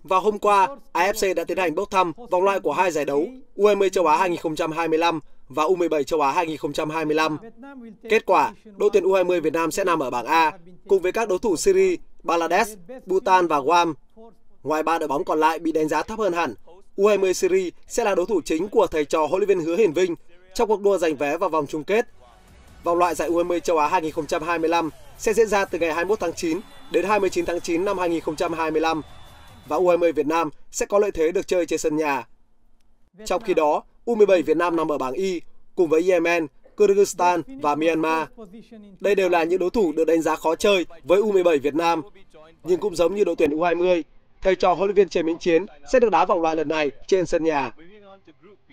Vào hôm qua, AFC đã tiến hành bốc thăm vòng loại của hai giải đấu U20 châu Á 2025 và U17 châu Á 2025. Kết quả, đội tuyển U20 Việt Nam sẽ nằm ở bảng A cùng với các đối thủ Syria, Bangladesh, Bhutan và Guam. Ngoài ba đội bóng còn lại bị đánh giá thấp hơn hẳn, U20 Syria sẽ là đối thủ chính của thầy trò huấn luyện viên Hứa Hiển Vinh trong cuộc đua giành vé vào vòng chung kết. Vòng loại giải U20 châu Á 2025 sẽ diễn ra từ ngày 21 tháng 9 đến 29 tháng 9 năm 2025 và U20 Việt Nam sẽ có lợi thế được chơi trên sân nhà. Trong khi đó, U17 Việt Nam nằm ở bảng Y cùng với Yemen, Kyrgyzstan và Myanmar. Đây đều là những đối thủ được đánh giá khó chơi với U17 Việt Nam. Nhưng cũng giống như đội tuyển U20, thầy trò huấn luyện viên Trần Minh Chiến sẽ được đá vòng loại lần này trên sân nhà.